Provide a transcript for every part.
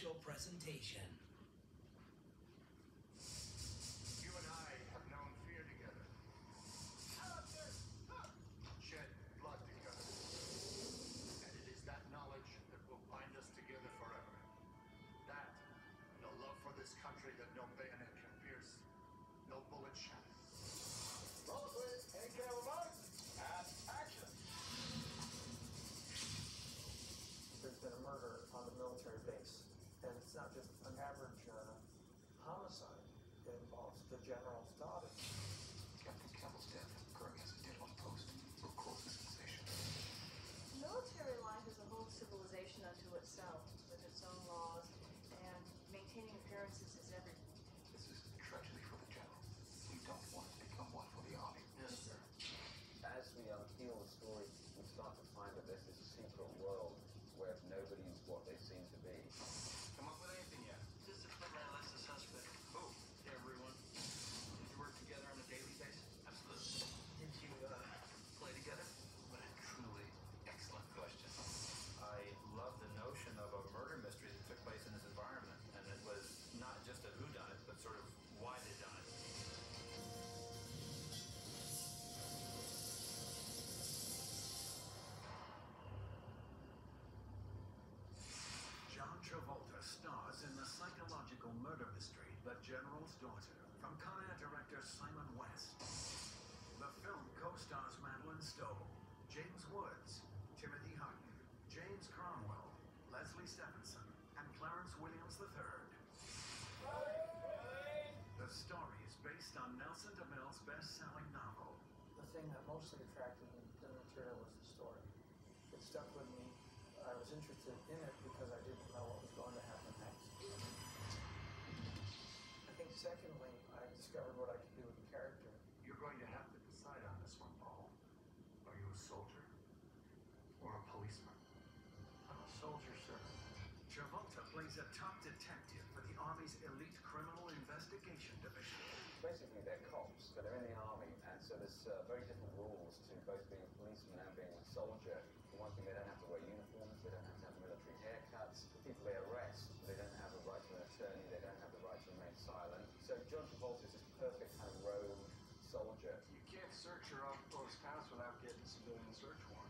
special presentation. You and I have known fear together. Shed blood together. And it is that knowledge that will bind us together forever. That, and the love for this country that no bayonet can pierce, no bullet shatter. Roll please. Any camera marks? And action. There's been a murder on the military base, and it's not just an average homicide. It involves the general's daughter. Captain Campbell's death occurring as a dead on post will cause a sensation. Military life is a whole civilization unto itself, with its own laws, and maintaining appearances is everything. This is a tragedy for the general. We don't want to become one for the army. Yes, sir. As we unpeel the story, we start to find that there's this secret world where nobody's what they seem to be. Come up with anything yet? Discipline less a suspect. Who? Everyone. Did you work together on a daily basis? Absolutely. Did you play together? What a truly excellent question. I love the notion of a murder mystery that took place in this environment, and it was not just a whodunit, but sort of why they done it. John Travolta stars in the psychological murder mystery, The General's Daughter, from Con Air director Simon West. The film co-stars Madeline Stowe, James Woods, Timothy Hutton, James Cromwell, Leslie Stephenson, and Clarence Williams III. The story is based on Nelson DeMille's best-selling novel. The thing that mostly attracted me to the material was the story. It stuck with me. I was interested in it because I didn't know what was going to happen next. I think secondly, I discovered what I could do with the character. You're going to have to decide on this one, Paul. Are you a soldier or a policeman? I'm a soldier, sir. Travolta plays a top detective for the Army's elite criminal investigation division. Basically, they're cops, but they're in the army, and so there's very different rules to both being a policeman and being a soldier. For one thing, they don't have to wear uniforms, they don't have to have military haircuts. The people they arrest, they don't have a right to an attorney, they don't have the right to remain silent. So John Travolta is this perfect kind of rogue soldier. You can't search your off-post house without getting a civilian search warrant.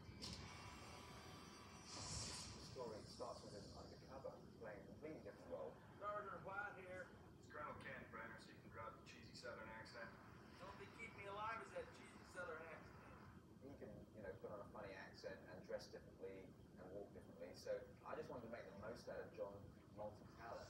The story starts with him undercover, playing a completely different role. Gardner White here. It's Colonel Ken Brenner, so you can drop the cheesy southern accent. Don't be keep me alive as that cheesy southern accent. He can, put on a funny accent and dress differently and walk differently. So I just wanted to make the most out of John multi-talent.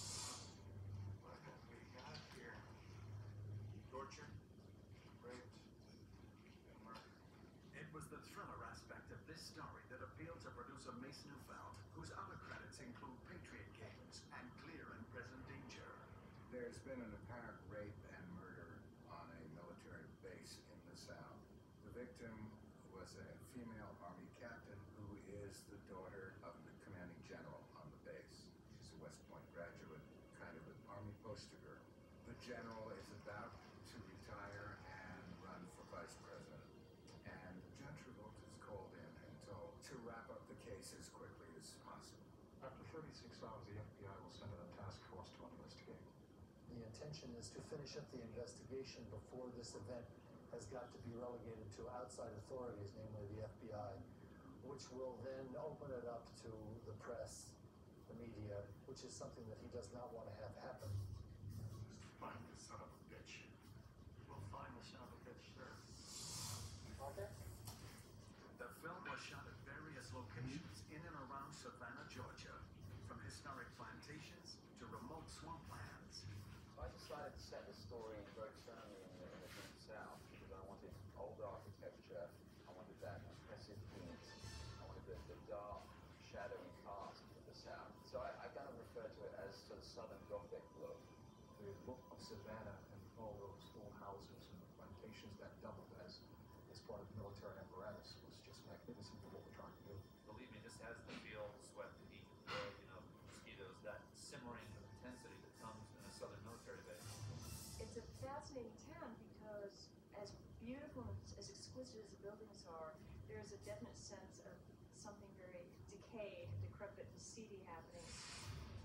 What have we got here? Torture, rape, and murder. It was the thriller aspect of this story that appealed to producer Mason Neufeld, whose other credits include Patriot Games and Clear and Present Danger. There's been an apparent rape and murder on a military base in the South. The victim was a female Army captain who is the daughter of the commanding general on the base. She's a West Point graduate, kind of an Army poster girl. The general is about to retire and run for vice president. And John Travolta is called in and told to wrap up the case as quickly as possible. After 36 hours, the FBI will send in a task force to investigate. The intention is to finish up the investigation before this event has got to be relegated to outside authorities, namely the FBI, which will then open it up to the press, the media, which is something that he does not want to have happen. Find the son of a bitch. We'll find the son of a bitch, sir. Okay? The film was shot at various locations in and around Savannah, Georgia, from historic plantations to remote swamplands. I decided to set the story very firmly in the Deep South because I wanted old architecture, I wanted that oppressive heat, I wanted the dark, shadowy past of the South. So I kind of refer to it as sort of Southern Gothic look. The look of Savannah and all those old houses and plantations that doubled as part of the military apparatus was just magnificent for what we're trying to do. Believe me, this has the feel, the sweat, the heat, mosquitoes, that simmering intensity that comes in a southern military base. It's a fascinating town because as beautiful and as exquisite as the buildings are, there's a definite sense of something very decayed, decrepit, and seedy happening. The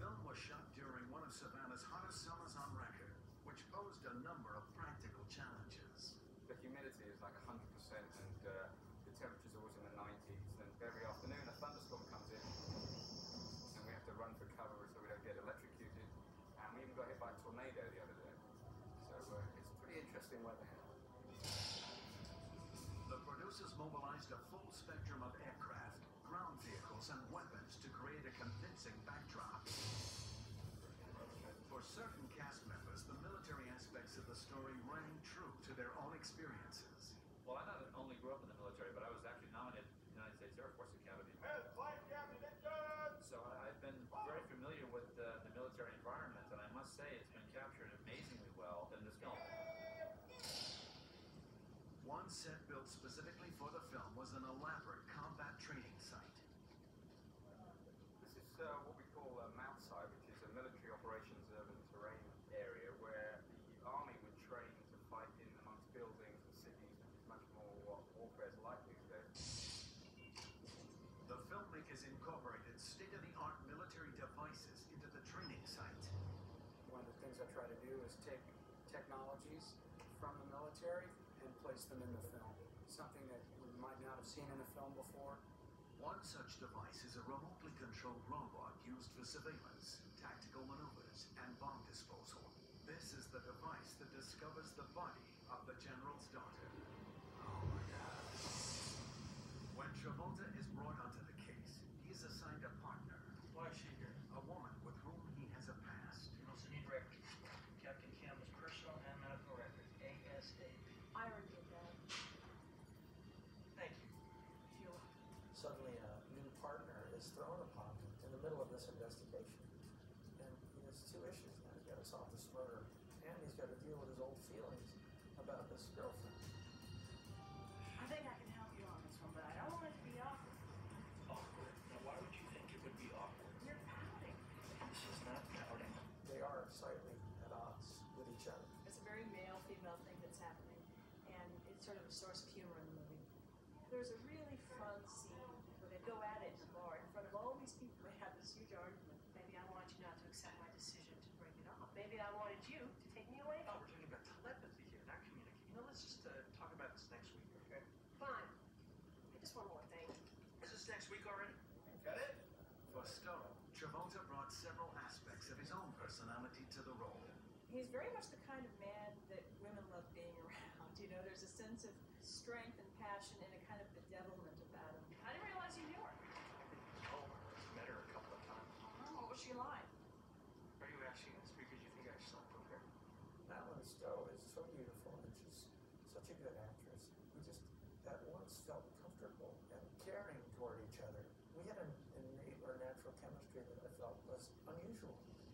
film was shot during one of Savannah's hottest summers on record, which posed a number of practical challenges. The humidity is like 100% and the temperature's always in the 90s. And every afternoon a thunderstorm comes in and we have to run for cover so we don't get electrocuted. And we even got hit by a tornado the other day. So it's pretty interesting weather here. The producers mobilized a full spectrum of aircraft, ground vehicles, and weapons to create a convincing backdrop. For certain cast members, the military aspects of the story rang true to their own experiences. Well, I not only grew up in the military, but I was actually nominated to the United States Air Force Academy. So I've been very familiar with the military environment, and I must say it's been captured amazingly well in this film. One set built specifically for the film was an elaborate combat training site. This is what we call Mount Site, which is a military operations urban terrain area where the army would train to fight in amongst buildings and cities, which is much more what warfare is like these days. The filmmakers incorporated state-of-the-art military devices into the training site. One of the things I try to do is take technologies from the military and place them in the film. Something that we might not have seen in a film before. One such device is a remotely controlled robot used for surveillance, tactical maneuvers, and bomb disposal. This is the device that discovers the body of the general's daughter. Oh my God. When Travolta is brought onto the case, he is assigned a partner, Why is she here? a woman with whom he has a past. General Senior Director. Captain Campbell's personal and medical records. ASAP. I already did that. Thank you. Sure. Suddenly a new partner is thrown upon him in the middle of this investigation. And he has two issues now. He's got to solve this murder, and he's got to deal with his old feelings about this girlfriend. I think I can help you on this one, but I don't want it to be awkward. Awkward. Now, why would you think it would be awkward? You're pouting. This is not pouting. They are slightly at odds with each other. It's a very male-female thing that's happening, and it's sort of a source of humor in the movie. There's a really fun scene where they go at it in the bar in front of all these people. They have this huge argument. Maybe I wanted you not to accept my decision to break it off. Maybe I wanted you to take me away Oh, from we're talking about telepathy here, not communication. You know, let's just talk about this next week, okay? Fine. Hey, just one more thing. Is this next week already? Got it? For Stowe, Travolta brought several aspects of his own personality to the role. He's very much the kind of man that women love being around. You know, there's a sense of strength and passion and a kind of bedevilment about him. I didn't realize you knew her. Oh, met her a couple of times. What was she like? Are you asking this because you think I slept with her? Madeline Stowe is so beautiful, and she's such a good actress. We just at once felt comfortable and caring toward each other. We had an innate or natural chemistry that I felt was unusual.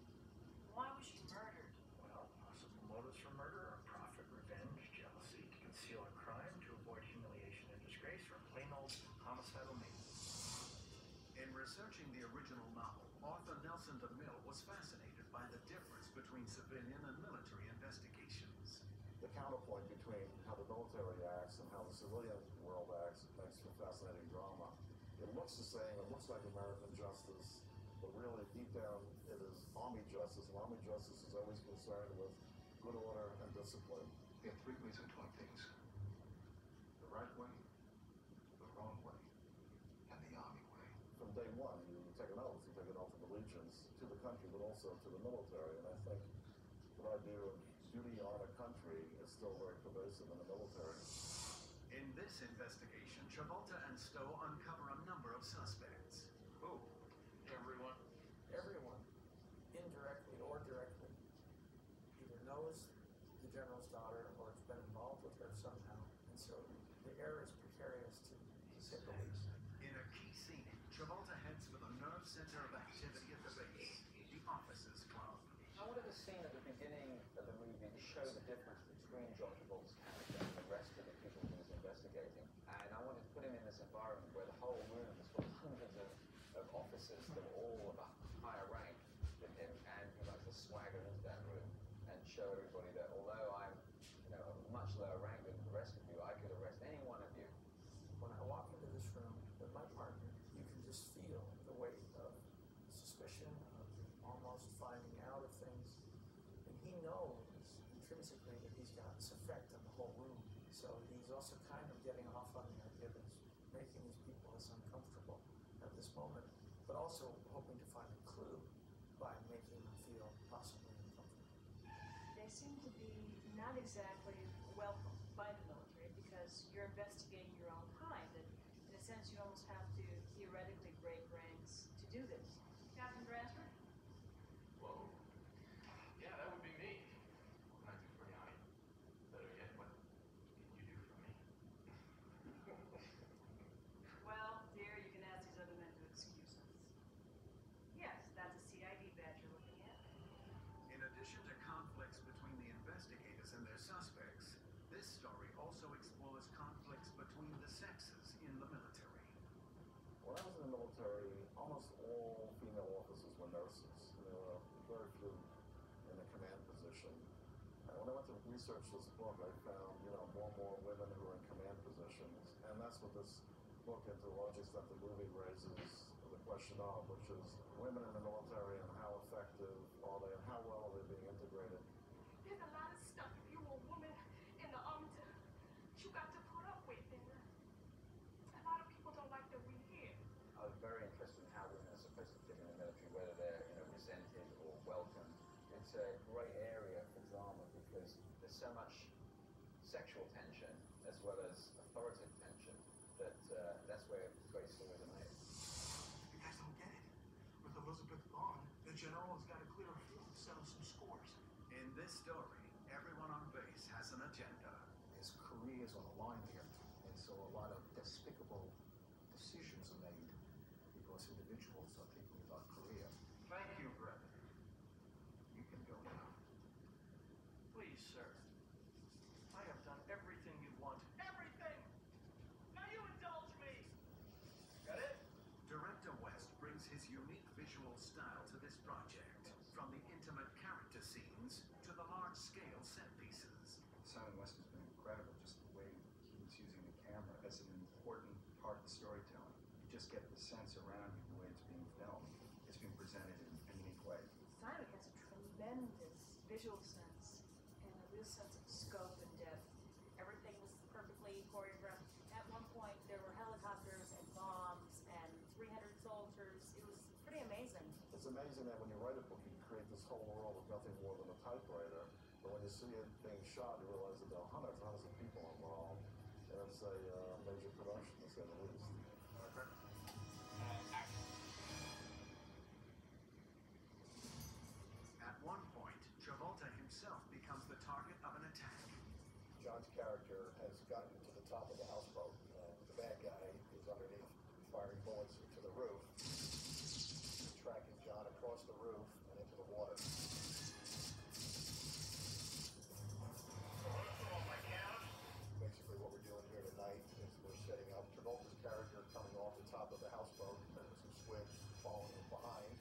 Why was she murdered? Well, possible motives for murder are profit, revenge, jealousy, to conceal a crime, to avoid humiliation and disgrace, or plain old homicidal means. In researching the original novel, author Nelson DeMille was fascinated by the difference between civilian and military investigations. The counterpoint between how the military acts and how the civilian world acts makes for fascinating drama. It looks the same, it looks like American justice, but really deep down it is Army justice, and Army justice is always concerned with good order and discipline. We have three ways of doing things: the right way, the wrong way, and the Army way. From day one, you take an oath of allegiance to the country, but also to the military, and I think what I do of duty on a country is still very pervasive in the military. In this investigation, Travolta and Stowe uncover a number of suspects. Who? Everyone. Everyone, indirectly or directly, either knows the general's daughter or has been involved with her somehow, and so the air is precarious to say the least. In a key scene, Travolta heads for the nerve center of activity at the base, the Officers Club. I wanted the scene at the beginning of the movie to show the difference between John Travolta's character and the rest of the people he was investigating. And I wanted to put him in this environment where the whole room was full of hundreds of officers that were all of a higher rank than him, and he likes to swagger into that room and show everybody that although I'm, of a much lower rank than the rest of you, I could arrest any one of you. When I walk into this room with my partner, you can just feel the weight of suspicion, of the almost he's got this effect on the whole room. So he's also kind of getting off on the idea that he's making these people less uncomfortable at this moment, but also hoping to find a clue by making them feel possibly uncomfortable. They seem to be not exactly welcome by the military because you're investigating your own kind, and in a sense you almost have to theoretically break ranks to do this. Captain Bransford? Whoa. Yeah, that would be me. I do for Yanni. Better yet, what can you do for me? Well, dear, you can ask these other men to excuse us. Yes, that's a CID badge you're looking at. In addition to conflicts between the investigators and their suspects, this story also explores conflicts between the sexes in the military. When I was in the military, almost all female officers were nurses. There were very few in a command position. And when I went to research this book, I found, more and more women who are in command positions. And that's what this book, and to a large extent the movie, raises the question of, which is women in the military and how effective are they and how well are they being integrated. There's a lot of stuff if you were a woman in the army you got to put up with, and a lot of people don't like that we hear. I was very interested in how women are supposed to fit in the military, whether they're resented or welcomed. It's a great area for drama because there's so much sexual tension as well as authoritative tension that that's where great stories are made. You guys don't get it. With Elizabeth gone, the general has got to clear a field to settle some scores. In this story, everyone on base has an agenda. His career is on the line here, and so a lot of despicable decisions are made because individuals are thinking about career. Thank you, Brett. You can go now. Please, sir. I have done everything you want. Everything! Now you indulge me! Got it? Director West brings his unique visual style to this project, from the intimate character scenes to the large-scale set pieces. Simon West has been incredible, just the way he's using the camera as an important part of the storytelling. You just get the sense around you, the way it's being filmed. It's being presented in a unique way. Simon has a tremendous visual sense and a real sense of scope and depth. Everything was perfectly choreographed. At one point, there were helicopters and bombs and 300 soldiers. It was pretty amazing. It's amazing that when you write a book, you create this whole world with nothing more than a typewriter. But when you see it being shot, you realize that there are hundreds and hundreds of people involved. And it's a major production, to say the least. At one point, Travolta himself becomes the target of an attack. John's character has gotten to the top of the houseboat. The bad guy is underneath, firing bullets into the roof, tracking John across the roof and into the water. Basically what we're doing here tonight is we're setting up Travolta's character coming off the top of the houseboat, and there's some squibs following him behind.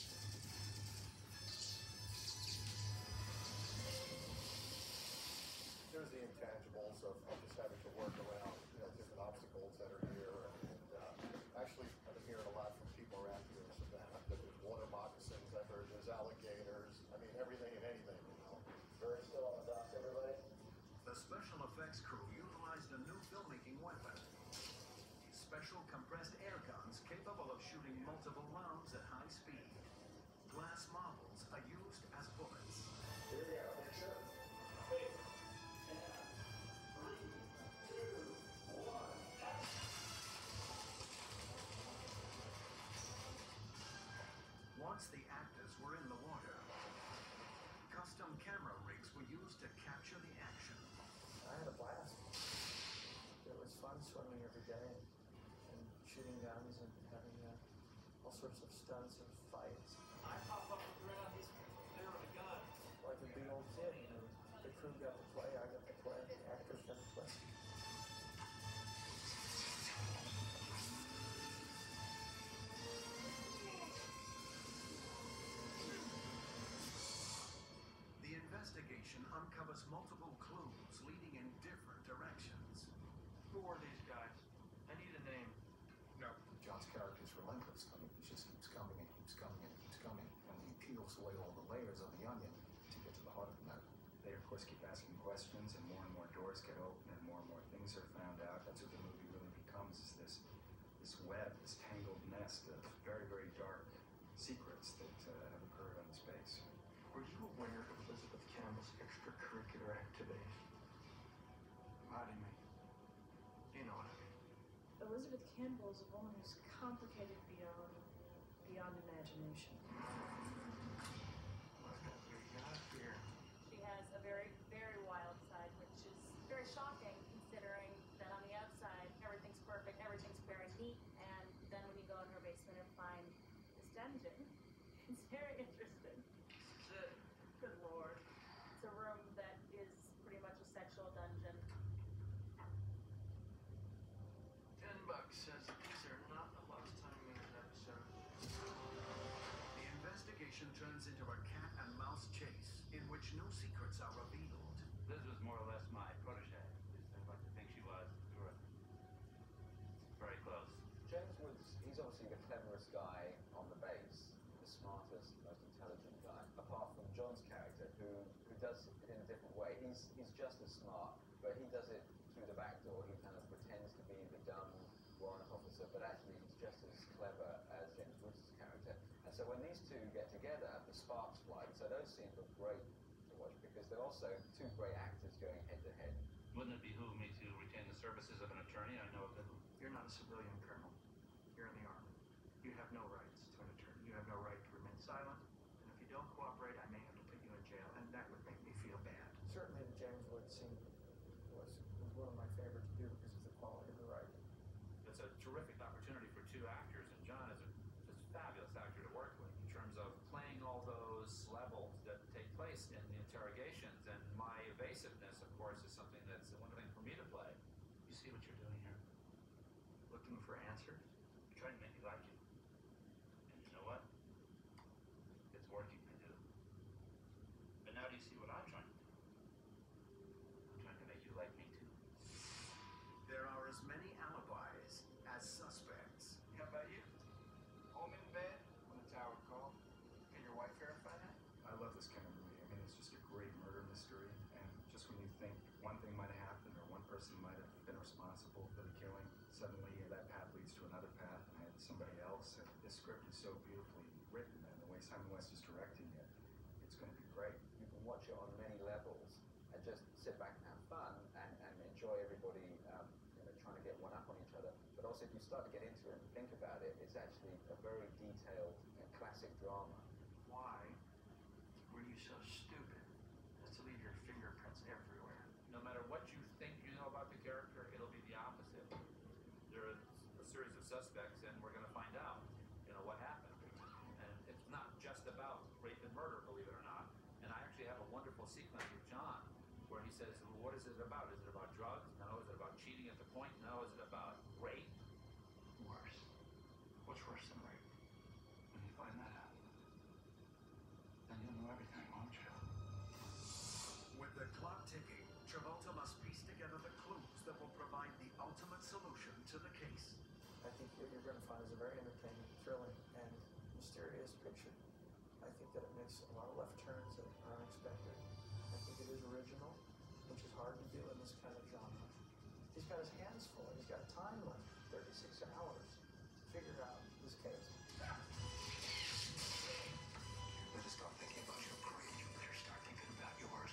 There's the intangibles of just having to work around, different obstacles that are here. And actually, I've been hearing a lot from people around here in Savannah that there's water moccasins, I've heard there's alligators. I mean, everything and anything, Very still on the dock, everybody? The special effects crew utilized a new filmmaking weapon. Special compressed air guns capable of shooting multiple rounds at high speed. Glass marbles are used as bullets. Here we go, picture. Once the actors were in the water, custom camera rigs were used to capture the action. I had a blast. It was fun swimming every day and shooting guns and having all sorts of stunts and fights. I pop up and grab this there with a gun. Like a big old kid, the crew got to play, I got to play, the actors got to play. The investigation uncovers multiple clues leading in different directions. Who are these guys? I need a name. No. John's character is relentless. I mean, he just keeps coming and keeps coming and keeps coming. And he peels away all the layers of the onion to get to the heart of the matter. They, of course, keep asking questions. web, this tangled nest of very, very dark secrets that have occurred on this base. Were you aware of Elizabeth Campbell's extracurricular activities? How do you mean? You know what I mean. Elizabeth Campbell is a woman who's complicated beyond imagination. What do we got here? She has a very, very wild side, which is very shocking considering that on the outside everything's perfect, everything's very neat, and then when you go in her basement and find this dungeon, it's very interesting. Good lord. It's a room that is pretty much a sexual dungeon. $10 says these are not the last time we had an episode. The investigation turns into a cat and mouse chase in which no secrets are revealed. Liz was more or less my protege. At least I'd like to think she was. We were very close. James Woods, he's obviously the cleverest guy on the base, the smartest, most intelligent guy, apart from John's character, who does it in a different way. He's just as smart, but he does it through the back door. He kind of pretends to be the dumb warrant officer, but actually he's just as clever as James Woods' character. And so when these two get together, the sparks fly. So those scenes look great to watch because they're also two great actors going head to head. Wouldn't it behoove me to retain the services of an attorney? I know a good one. You're not a civilian, Colonel. You're in the Army. You have no rights to an attorney. You have no right to remain silent. And if you don't cooperate, I may have to put you in jail, and that would make me feel bad. Certainly the James Wood scene was one of my favorite to do because of the quality of the writing. It's a terrific opportunity for two actors, and John is a just fabulous actor to work with in terms of playing all those levels that take place in the interrogations. And my evasiveness, of course, is something that's one thing for me to play. You see what you're doing here? Looking for answers? You're trying to make me like you. And you know what? It's working, I do. But now do you see what I'm trying to do? I'm trying to make you like me too. There are as many alibis as suspects. How about you? Home in bed when the tower called? Can your wife verify that? I love this kind of movie. I mean, it's just a great murder mystery, and just when you think one thing might have happened or one person might have been responsible for the killing, suddenly that path leads to another path and somebody else. And this script is so beautifully written, and the way Simon West is directing it, it's going to be great. You can watch it on many levels and just sit back and have fun and enjoy everybody trying to get one up on each other. But also if you start to get into it and think about it, it's actually a very detailed and classic drama. Why were you so stupid as to leave your fingerprints everywhere? No matter what you think you know about the character, it'll be the opposite. There are a series of suspects, and we're going to find out, what happened. And it's not just about rape and murder, believe it or not. And I actually have a wonderful sequence with John where he says, well, what is it about? Is it about drugs? No. Is it about cheating at the point? No. Is it about rape? Worse. What's worse than rape? When you find that out, then you'll know everything, won't you? With the clock ticking, Travolta must piece together the clues that will provide the ultimate solution to the case. I think what you're going to find is a very entertaining, thrilling, and mysterious picture. I think that it makes a lot of left turns that are unexpected. I think it is original, which is hard to do in this kind of genre. He's got his hands full. He's got time left, 36 hours, to figure out this case. You better stop thinking about your career. You better start thinking about yours.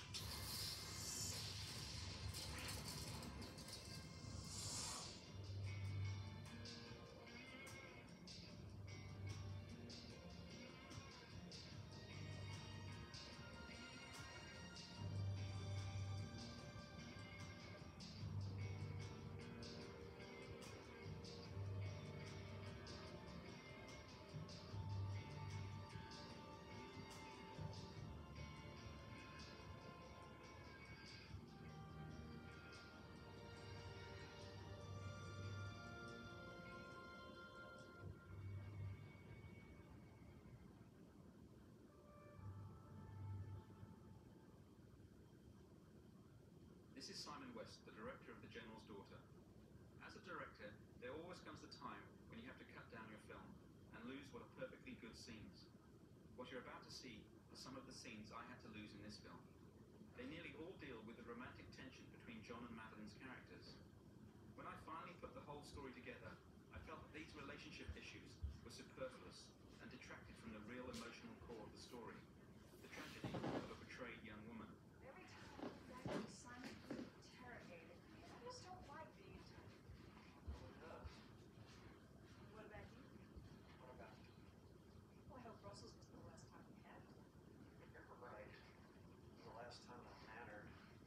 This is Simon West, the director of The General's Daughter. As a director, there always comes a time when you have to cut down your film and lose what are perfectly good scenes. What you're about to see are some of the scenes I had to lose in this film. They nearly all deal with the romantic tension between John and Madeline's characters. When I finally put the whole story together, I felt that these relationship issues were superfluous and detracted from the real emotional core of the story, the tragedy of a betrayed young woman. Every time I look back at Simon, he interrogated me, and I just don't like being interrogated. It does. What about you? What about you? Well, I hope Brussels was the last time we had one. You're right. The last time that mattered.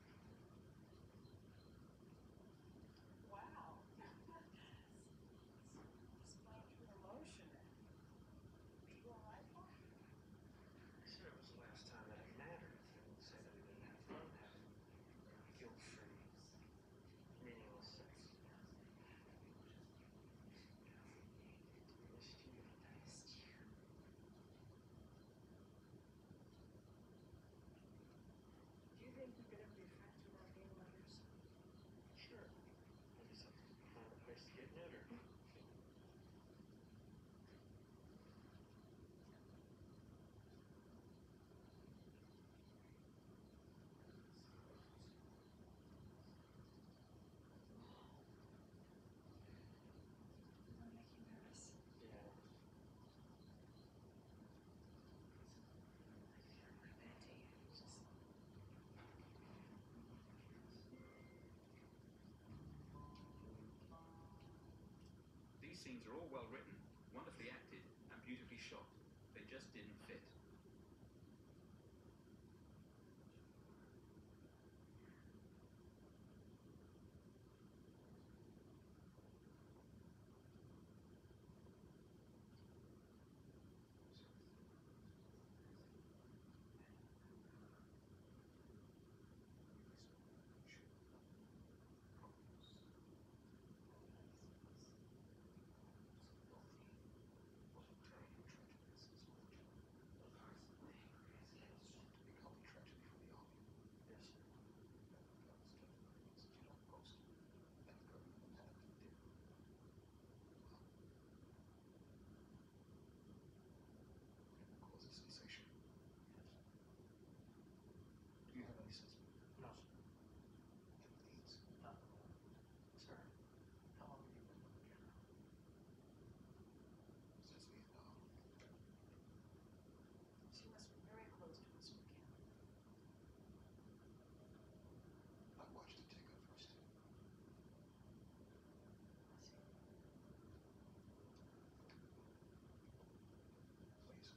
Wow. Displaying true emotion. Are you all right, Mark? I said it was the last time that it mattered. I didn't say that we didn't have fun having guilt-free, meaningless sex. Missed you. Do you think we could ever be friends without being lovers? Sure. I just have to find a place to get neutered. Does that make you nervous? Yeah. These scenes are all well written, wonderfully acted, and beautifully shot. They just didn't fit. Do you have any sense of No, sir. it leads? Not at all. Sir, how long have you been with the general? Since Vietnam. She must be very close to Miss McCann. I watched it take her first step. I see. Please.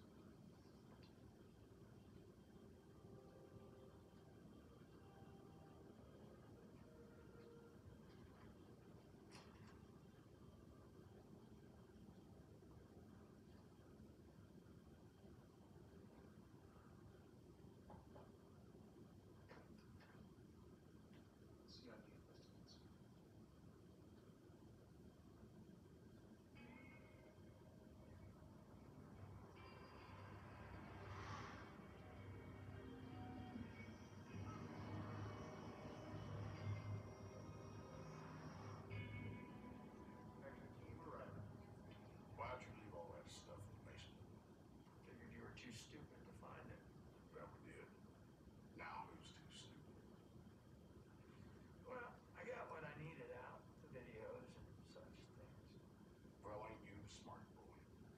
CID investigates. Actually, you were right. Why'd you leave all that stuff in the basement? Figured you were too stupid to find it. Well, we did. Now who's too stupid? Well, I got what I needed out, the videos and such things. Well, ain't you the smart boy?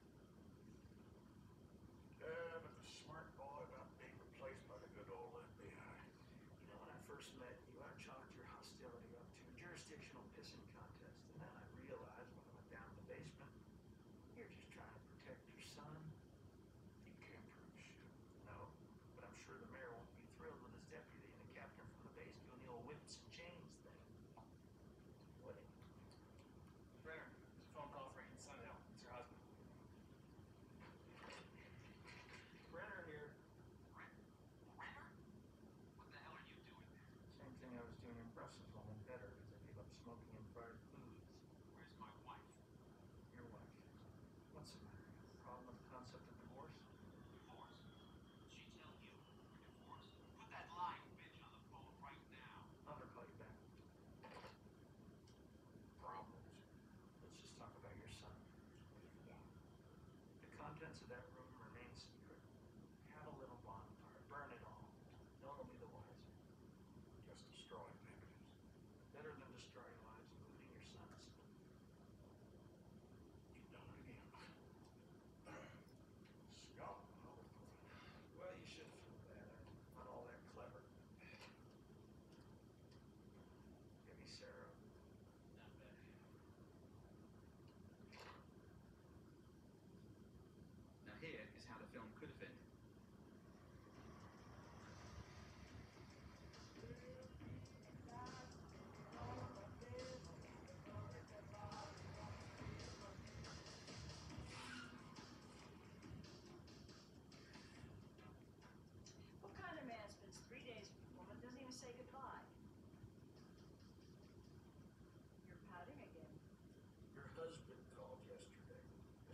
But the smart boy about being replaced by the good old FBI. You know, when I first met you, I chalked your hostility up to a jurisdictional pissing contest, and then I realized when I went down to the basement, you're just trying to protect your son. You can't prove shit. No, but I'm sure the mayor won't be thrilled with his deputy and the captain from the base doing the old whips and chains thing. Would he? Brenner, there's a phone call for Agent Sunhill. It's your husband. Brenner here. Renner? What the hell are you doing there? Same thing I was doing in Brussels, only better because I gave up smoking and fried foods. Where's my wife? Your wife. What's the matter? You have a problem with the concept of divorce? Divorce? Did she tell you we're divorced? Put that lying bitch on the phone right now. I'll have her call you back. Problems. Let's just talk about your son. The contents of that room remain secret. Have a little bonfire. Burn it all. No one will be the wiser. Just destroying evidence. Better than destroying lives, including your son's.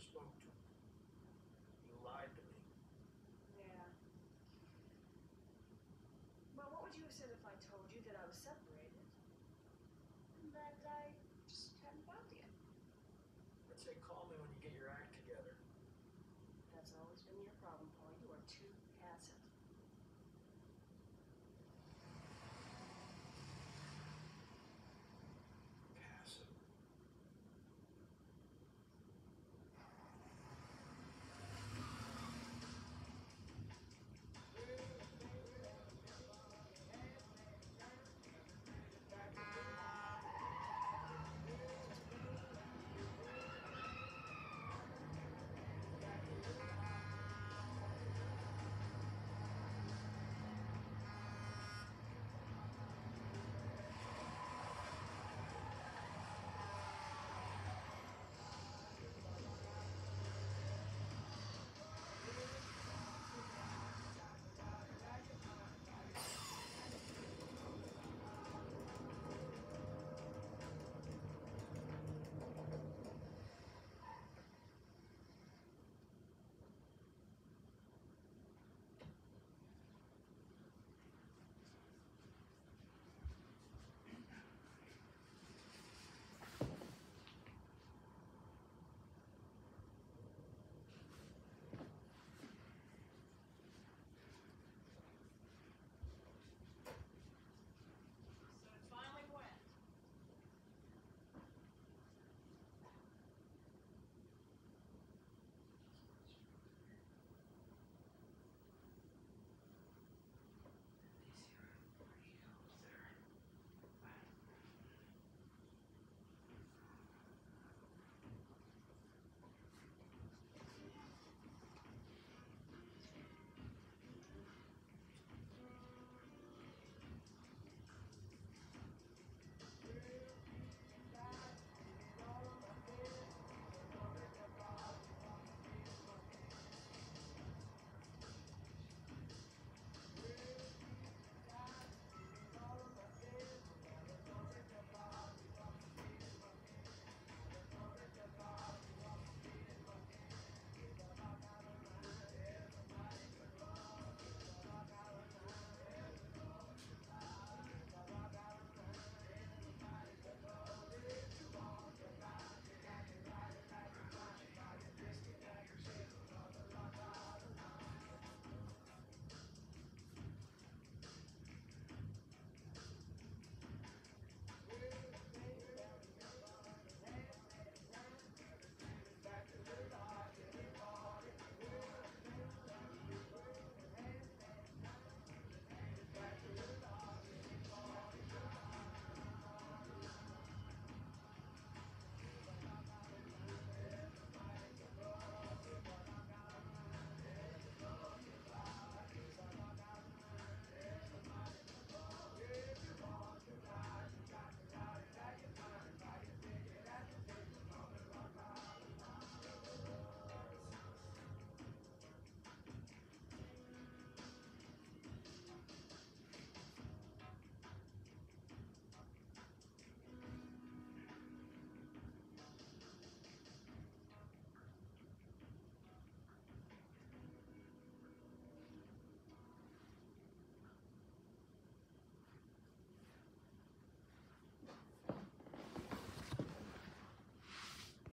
spoke to. You lied to me. Yeah. Well, what would you have said if I told you that I was separated? And that I just hadn't found yet? I'd say call me when you get your act